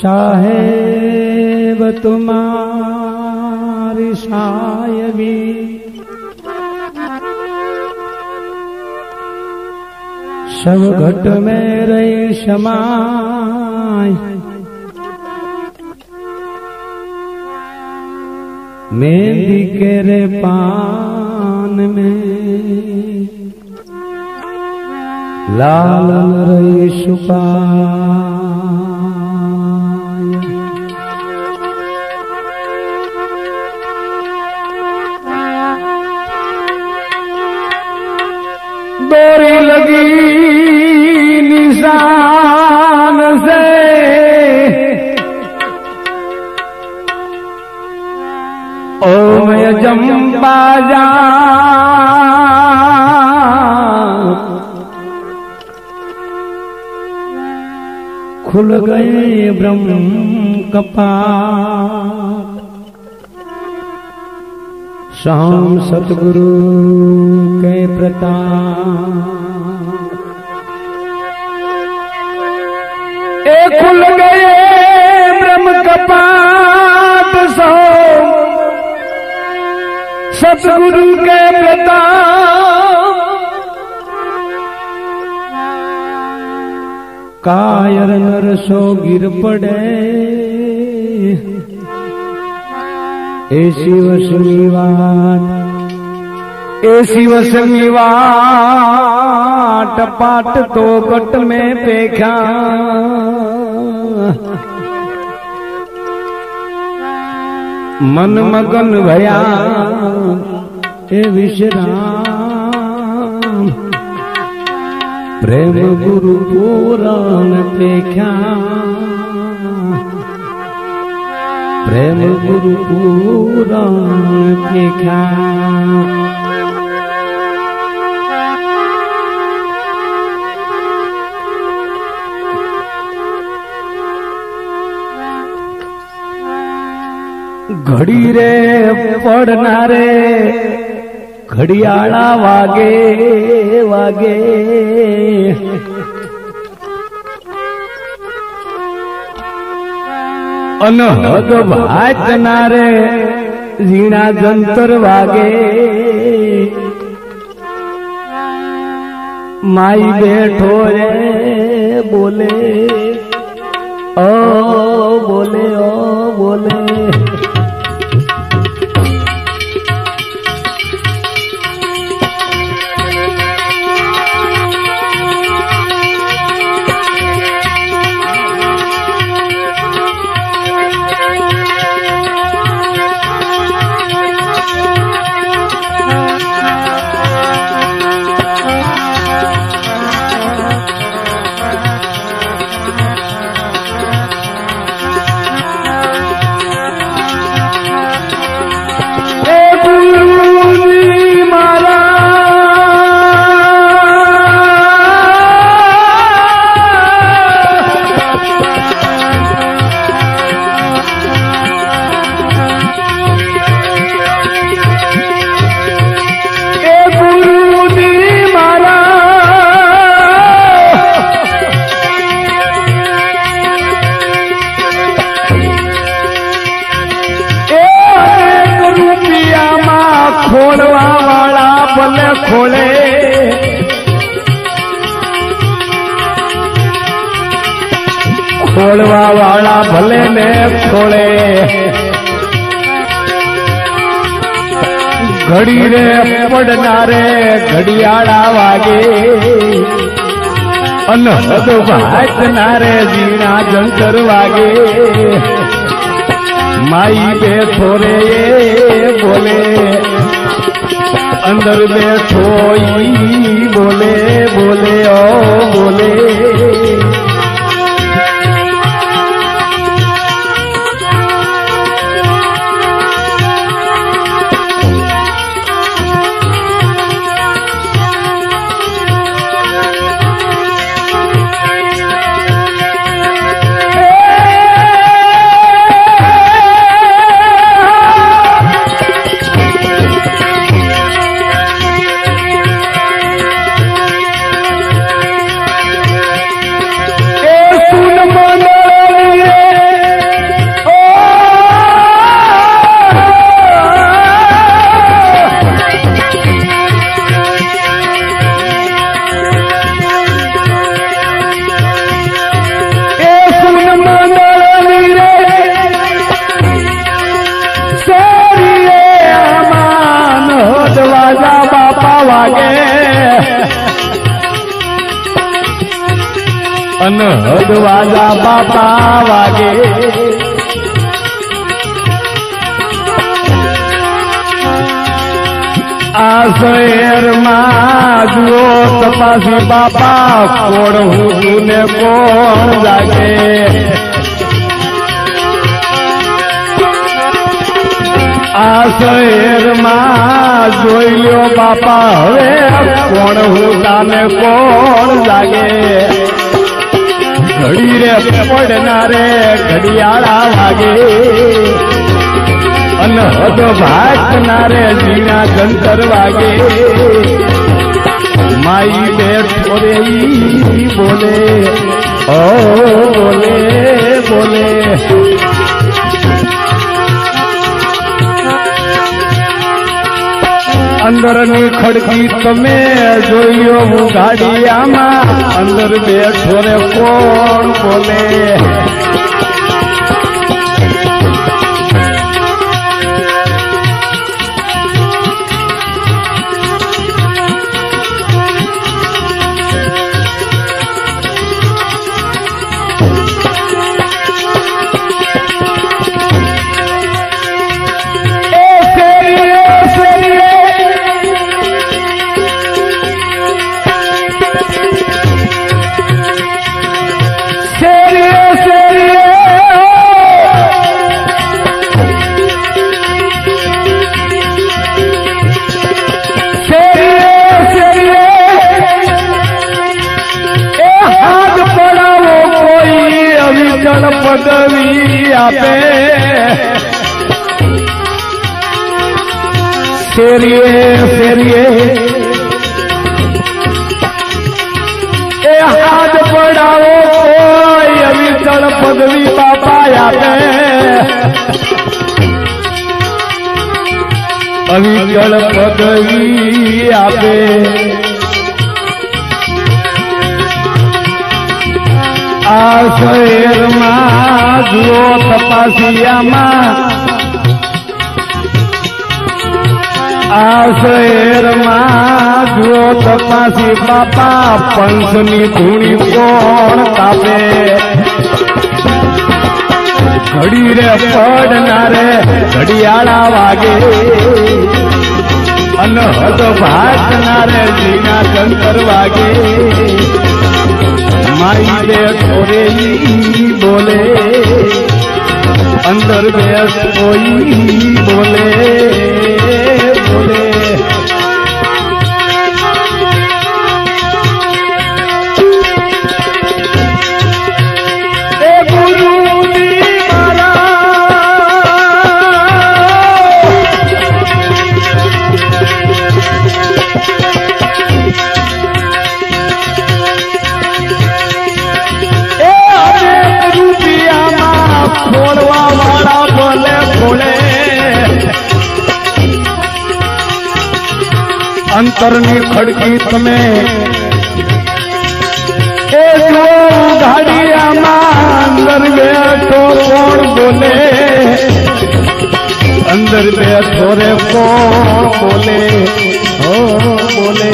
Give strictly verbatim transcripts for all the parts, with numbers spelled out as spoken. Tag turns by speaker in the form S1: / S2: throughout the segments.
S1: साहेब तुम्हारी सायबी सब घट में रही समाय मेहंदी के रे पान में लाल रही सुपाय डोरी लगी निशान से ओम यजम बाजा खुल गए ब्रह्म कपाट शाम सतगुरु के प्रताप ए खुल गए ब्रह्म कपाट सो सतगुरु के प्रताप कायर नर सो गिर पड़े ऐसी वसमी वाट ऐसी वसमी वाट पाट तो कट में पेखा मन मगन भया ए विश्राम प्रेम गुरु पुराण पेख्या प्रेम गुरु पुराण पेख्या घड़ी रे पड़ना रे घड़ियाला वागे वागे अनहद भातना रे रीणा जंतर वागे माई बैठो रे बोले ओ बोले ओ बोले खोलवा वाला भले खोले खोलवा वाला भले ने खोले घड़ी रे पड़ना रे घड़ियाला वागे अनहद भातना रे वीणा जंतर वागे माई बैठो रे बोले अंदर बैठो बोले बोले ओ बोले વાગે અનહદ વાજા બાપા વાગે આ શહેરમાં જુઓ તપાસી બાપા કોણ હું ને કોણ જાગે આ શહેરમાં જોઈ લ્યો બાપા હવે કોણ હું તાને કોણ જાગે ઘડી રે પડનારે ઘડિયાળા વાગે અનહદ ભાગનારે ઝીણા જંતર વાગે માઈ બેઠો રે ઈ બોલે ઓ બોલે બોલે અંદરની ખડકી તમે જોયો હું ગાડિયામાં અંદર બેઠો રે કોણ બોલે પદવી આપે શેરીએ શેરીએ એ હાથ પડાવો કોઈ અવિચળ પદવી બાપા આપે અવિચળ પદવી આપે આ શહેરમાં જુઓ તપાસિયામાં આ શહેરમાં જુઓ તપાસી બાપા પંચની ધૂણી કોણ કાપે ઘડી રે પડનારે ઘડિયાળા વાગે અનહદ ભાગનારે ઝીણા જંતર વાગે માઈ બેઠો રે ઈ બોલે અંદર બેસ કોઈ બોલે બોલે એ ગુરુજી છોડવા વાળા બોલે બોલે અંતરની ખડકી તમે એ જો ગાડિયામાં અંદર બેઠો કોણ બોલે અંદર બેઠો રે કોણ બોલે હો બોલે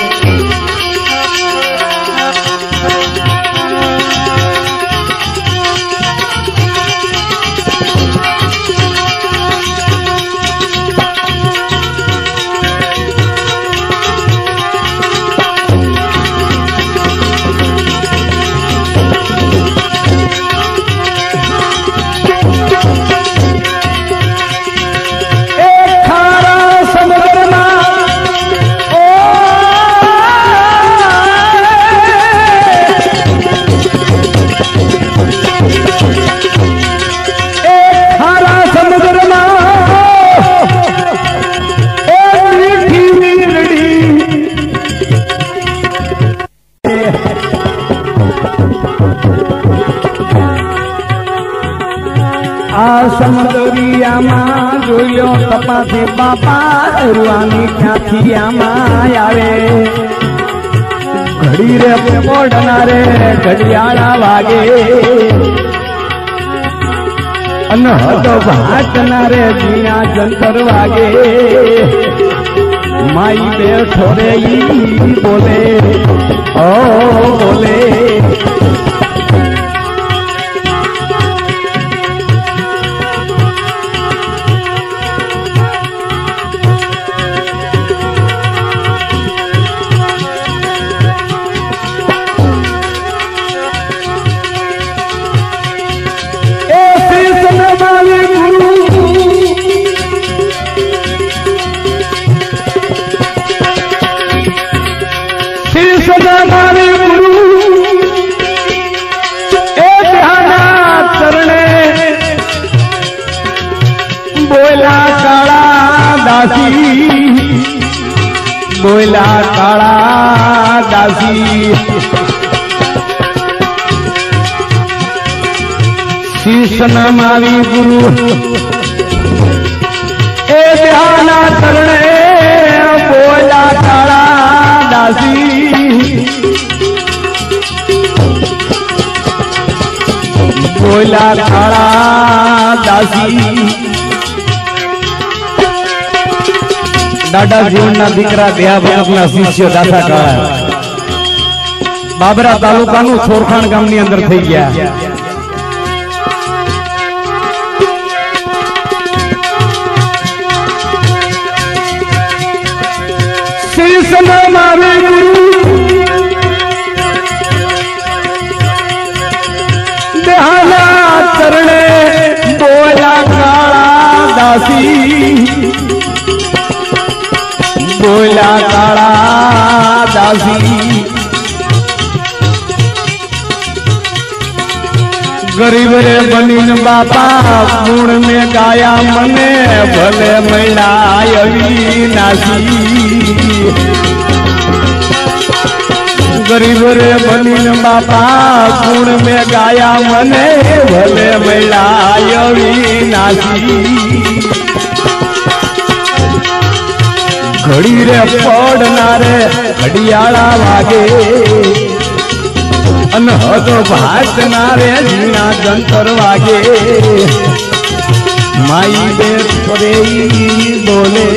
S1: આ સમુદરિયામાં જોયો તપાસી બાપા રૂવાની ક્યાંથી આમાં આવે ઘડી રે પોડનારે ઘડિયાળા વાગે અનહદ ભાટનારે ઝીણા જંતર વાગે माई बैठो रे बोले ओ बोले बोला काला दासी शीश नमावी गुरु ए ध्याना चरणे बोला काला दासी बोला काला दासी दादा जीवनना दीकरा देहा भगतना शिष्य दासा काळा बाबरा तालुकाનું સોરખાણ ગામની અંદર થઈ ગયા શીશ નમાવે ગુરુ દેહાના ચરણે બોલા કાળા દાસી बोला काला दासी गरीब रे बनीन बापा गुण में गाया मने भले महिला अविनाशी गरीब रे बनीन बापा गुण में गाया मने भले महिला अविनाशी घड़ी रे पड़ना रे घड़ियाला वागे अनहद भाटना रे जीना जंतर वागे माई बैठ रे बोले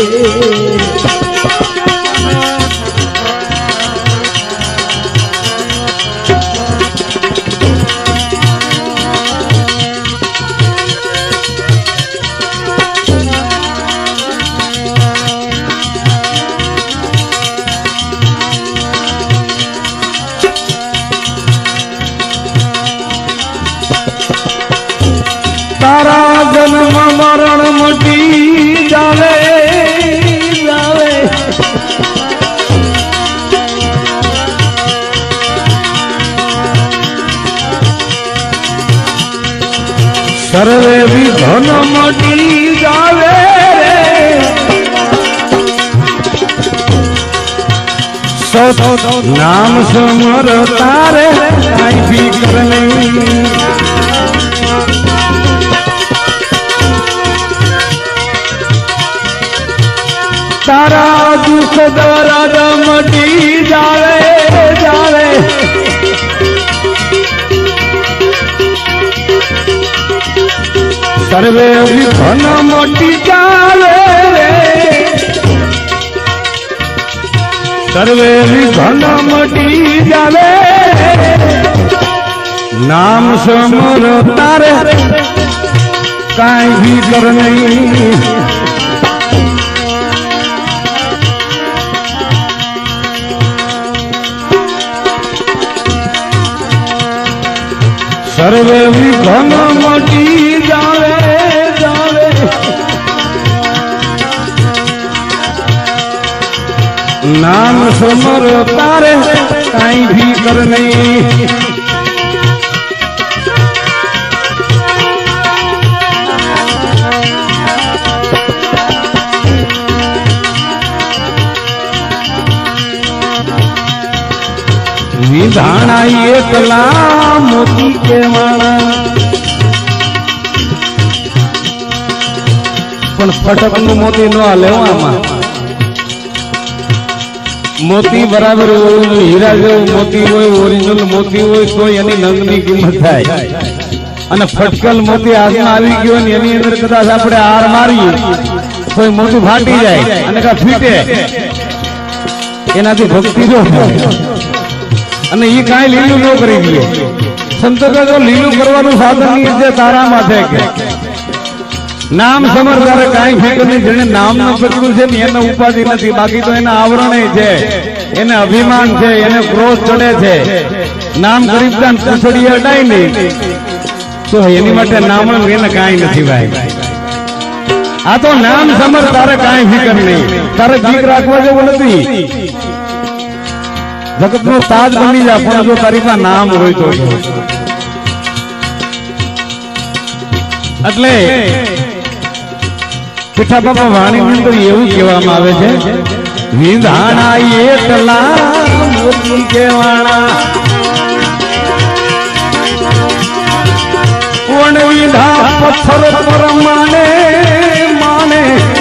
S1: तारा जन्म मरण मटी जावे जावे सर्वे विघन मटी जावे नाम समर तारे काई फिकर नहीं तारा दुख दर्द मटी जावे जावे सर्वे विघन मटी जावे सर्वे विघन मटी जावे नाम समर तारे काई भी कर नहीं सर्वे विघन मटी जावे जावे नाम समर तारे काई भी कर नहीं विधाना एकला मोती के माणा पण फटक नु मोती न हाले आमा मोती बराबर हीरा जो मोती होय ओरिजिनल मोती होय तो एनी नंगनी किंमत थाय अने फटकल मोती हाथ में आवी गयो ने एनी अंदर कदाच आपणे हार मारीए કોઈ મોટું ફાટી જાય અને કા ફીટે એનાથી ભક્તિ જો અને એ કાંઈ લીલું ન કરી દે. સંતો તો લીલું કરવાનું સાધન જે તારા માથે કે નામ સમર તારે કાંઈ ફેંક નહીં. જેને નામ ન પકડ્યું છે ને એને ઉપાધિ નથી, બાકી તો એના આવરણે છે, એને અભિમાન છે, એને ક્રોધ ચડે છે. નામ ગરીબતા પૂછડી અડાય નહીં તો એની માટે નામ એને કાંઈ નથી ભાઈ. આ તો નામ સમર તારે કાંઈ ફિકર નહીં, તારે જીક રાખવા જેવું નથી. જગત નો તાજ બની જાય પણ જો તારી પાસે નામ હોય તો. એટલે પીઠા બાપા વાણી ની અંદર એવું કહેવામાં આવે છે, વિધાણા એટલા મોતું કહેવાણા કોણ વિધા પથ્થર પર માને માને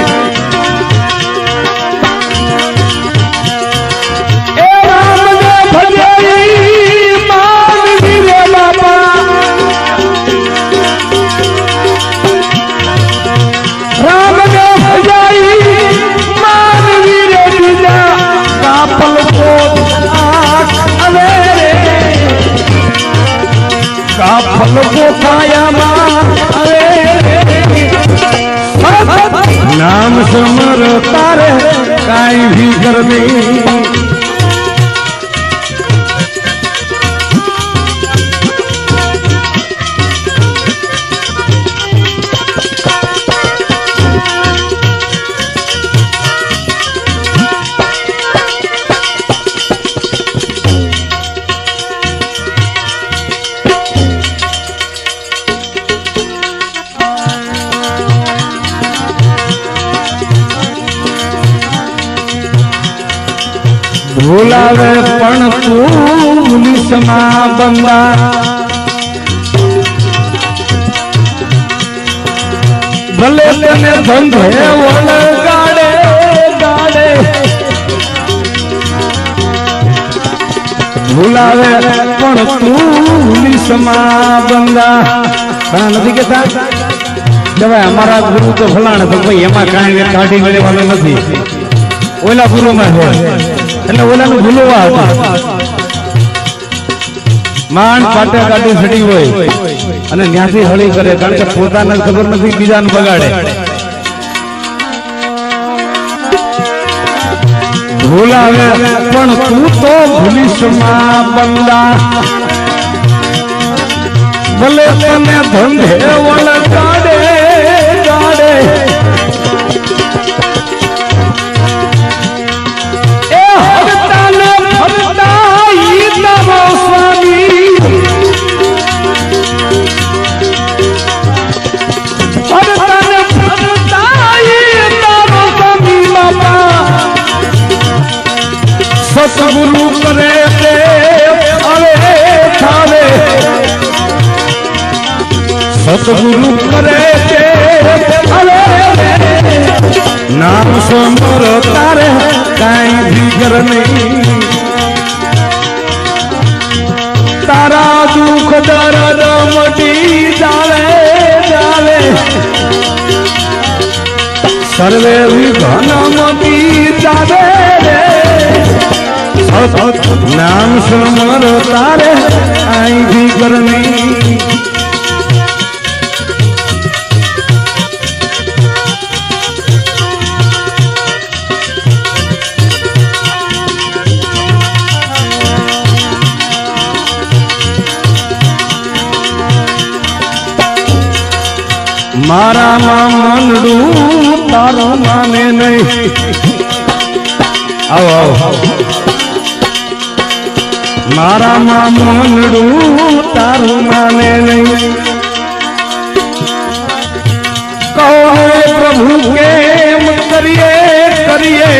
S1: એ રામ ને ભજઈ માનવી રે બાપા રામ ને ભજઈ માનવી રે બીજા કાપલ પોત આંખ આવે રે કાપલ પોતાયામાં આવે નામ સમર તારે કાંઈ ફિકર નહીં. ભૂલાવે પણ તું પુલિસમાં બંદા ભલે તને ધંધે વળગાડે ગાડે ભૂલાવે પણ તું પુલિસમાં બંદા. ઘણા નથી કેતા કે ભાઈ અમારા ગુરુ તો ફલાણા તો ભાઈ એમાં કાંઈ કાઢી મેળવવાનું નથી, ઓલા ગુરુમાં છે એટલે ઓલાનું ભૂલવા હતું. માંડ પાટે કાઢી સડી હોય અને ત્યાંથી હળી કરે, કારણ કે પોતાને ખબર નથી બીજાને બગાડે. ભૂલાવે પણ તું તો ભૂલીશમાં બંદા ભલે તને ધંધે વળગાડે ગાડે સતગુરુ કરે તે આવે થાવે સતગુરુ કરે તે આવે નામ સમર તારે કાંઈ ફિકર નહીં. તારા દુઃખ દર્દ મટી જાવે જાવે સર્વે વિઘ્ન મટી જાવે નામ સમર તારે કાંઈ ફિકર નહીં. મારામાં મનડું તારું માને નહીં. આવો આવો મારામાં મનડું તારું માને નહીં. કહો પ્રભુ કેમ કરીએ કરીએ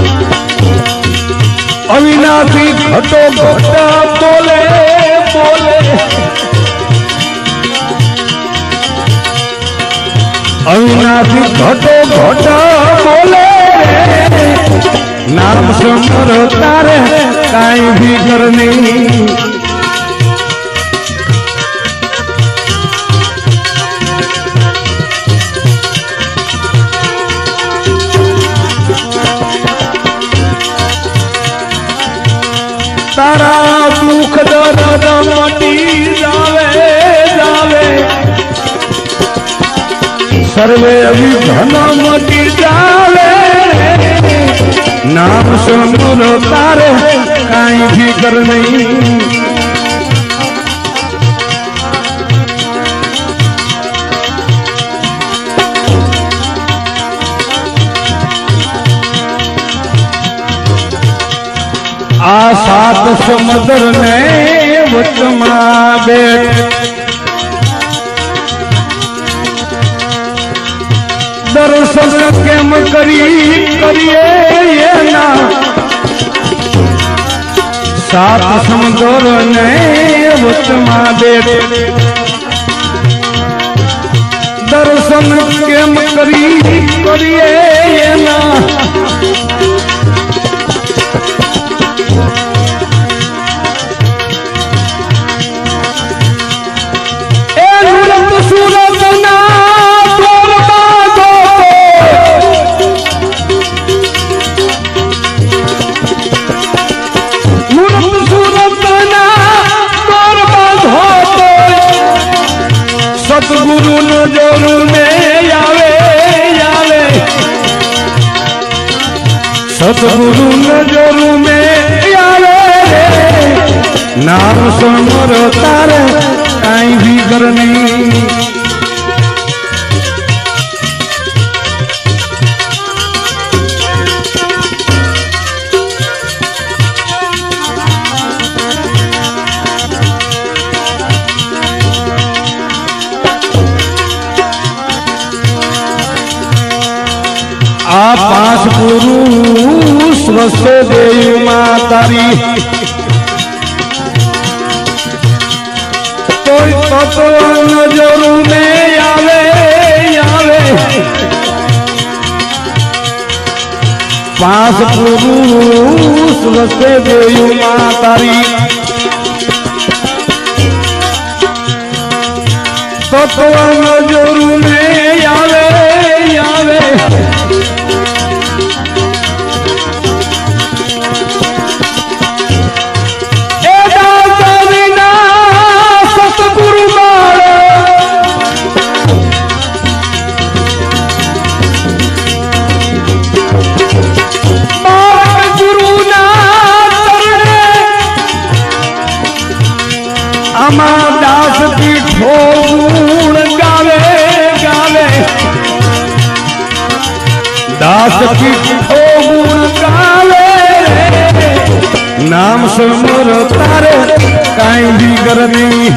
S1: અવિનાશી ઘટો ઘટ બોલે બોલે अविनाशी घटो घट बोले नाम समर तारे काई भी करनी तारा दुख दर्द मटी जावे जावे सर्वे अभी धन मटी जावे नाम समरो तारे काई भी कर नहीं आ सात समुद्र ने वचमा बैठ दर्शन केम करी करिए ये ना सात समुद्र ने वचमा बैठ दर्शन केम करी करिए ये ना सतगुरु नजरू में आवे आवे सतगुरु नजरू में आवे नाम समर तारे काई भी करनी आ पांच पुरुष वसे देवी मातारी कोई तो नजरू में आवे आवे पांच पुरुष वसे देवी मातारी तो नजरू में आवे आवे दास पीठो गुण गावे गावे दास पीठो गुण गावे नाम समर तारे काई भी करनी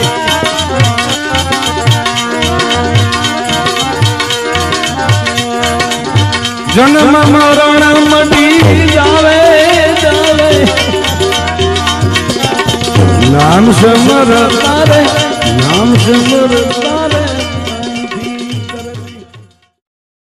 S1: जन्म मरण मटी जावे जावे नाम समर तारे नाम समर तारे